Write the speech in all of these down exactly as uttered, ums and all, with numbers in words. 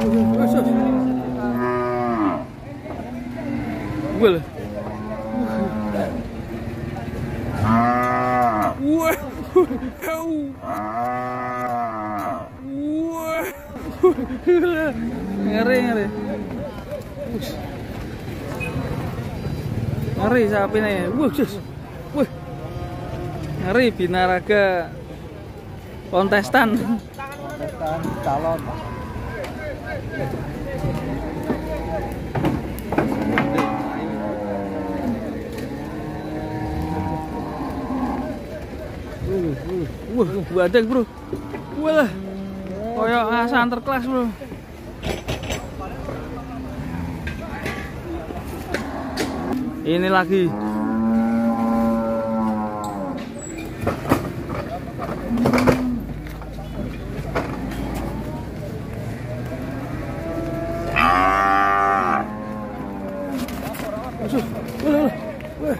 Wah. Wah. Wah. Ngeri ngeri. Ngeri sapi nih. Wah, sus. Wah. Ngeri binaraga kontestan. Kontestan calon. Wah, badek bro. Wah, koyok asa antar kelas bro. Ini lagi. Wah, wah,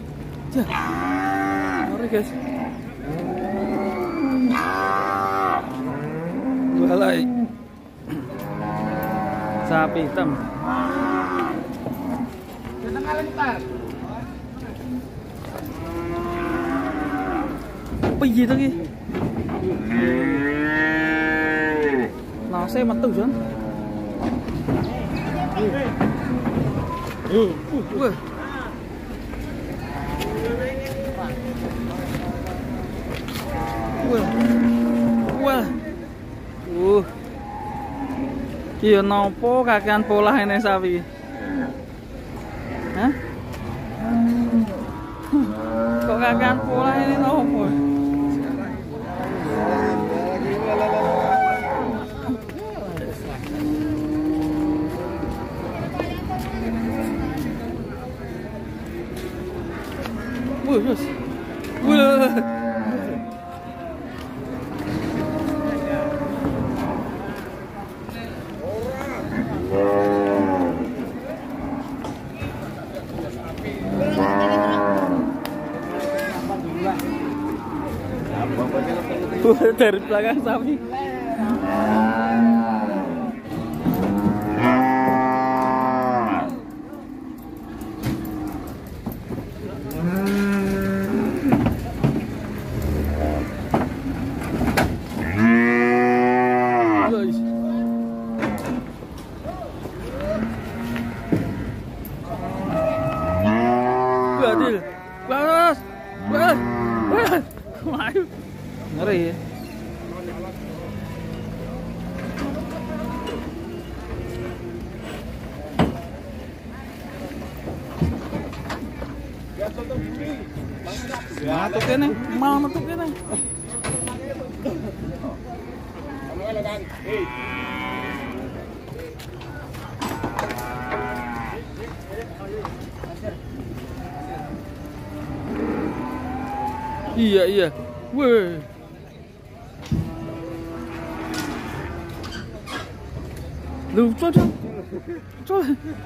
mari guys. Balai sapi hitam. Apa gitu ki? Nase metu Jon. Uh, wah. Wah. Wah. Uh. Iya nopo kakean pola ini sapi. Hah? Kok kakean pola ini nopo? Wuh, Gus. Wuh. Dari belakang sapi. Adil, balas, balas, balas, ngeri ya. Matuk kene, malah matuk kene. Iya iya, weh. Lu coba, coba.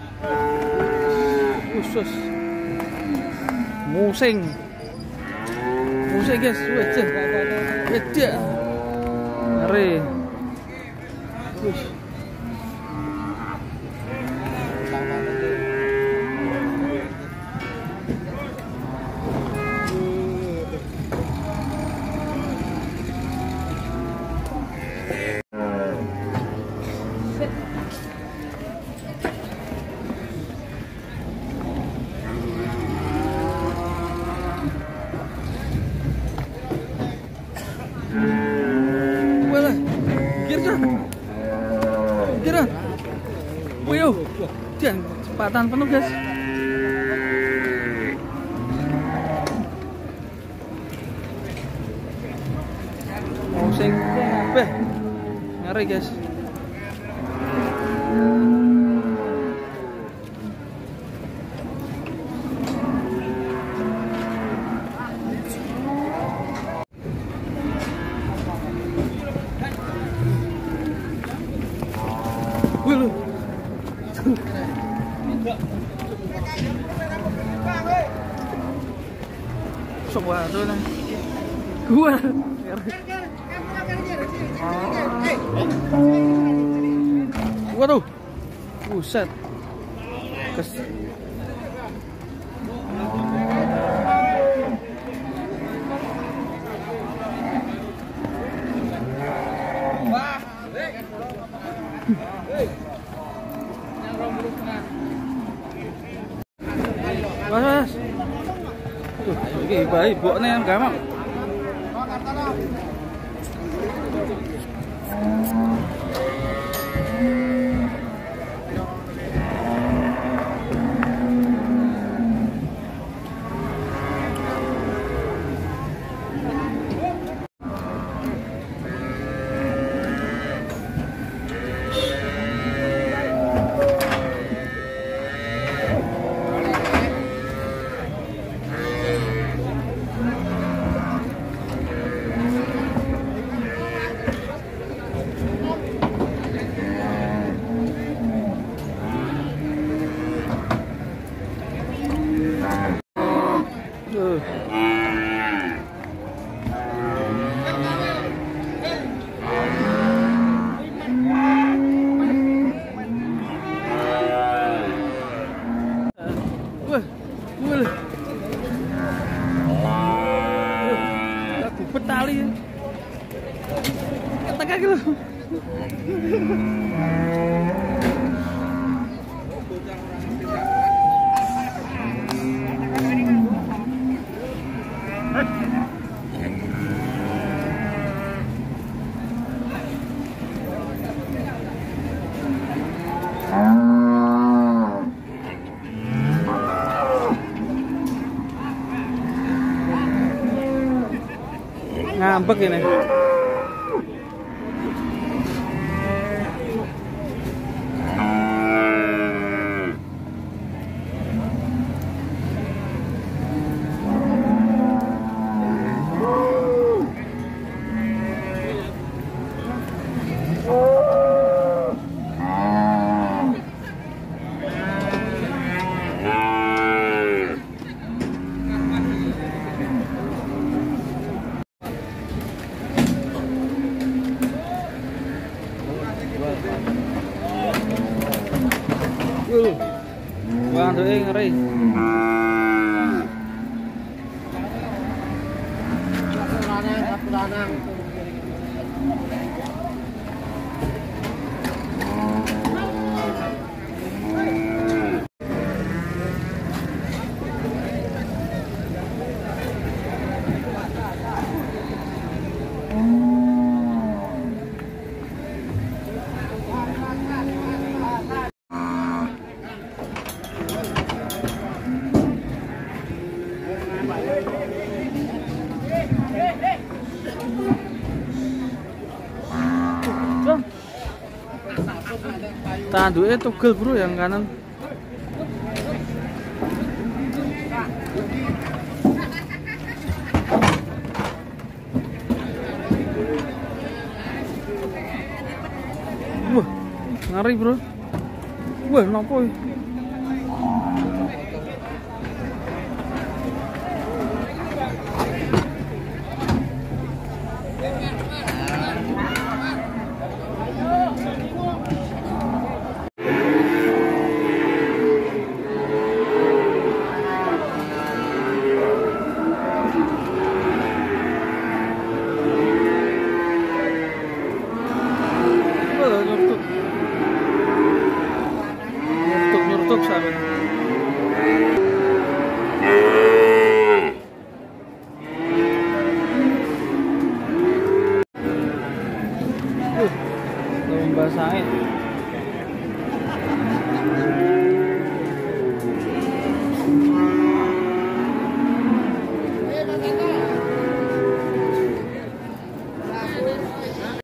Khusus. Musing, musing guys, wajah, wajah, ngeri. Kira, wih, jangan cepatan penuh guys. Mau sing kabeh ngeri guys. Wih lu. Sok waduh nih. Gua. kuat tuh. Buset. Kes. Mas, mas. Tuh, iki bayi bokne yang gampang. Wah, wah. Aku petali. Kata kaki lu. Ngambek ini. Uh, wah, tuh ngeri. Tanduknya tugel bro yang kanan. Wah, ngeri bro. Wah, nopo ya? Nyurtuk sama. Uh, lomba sangit.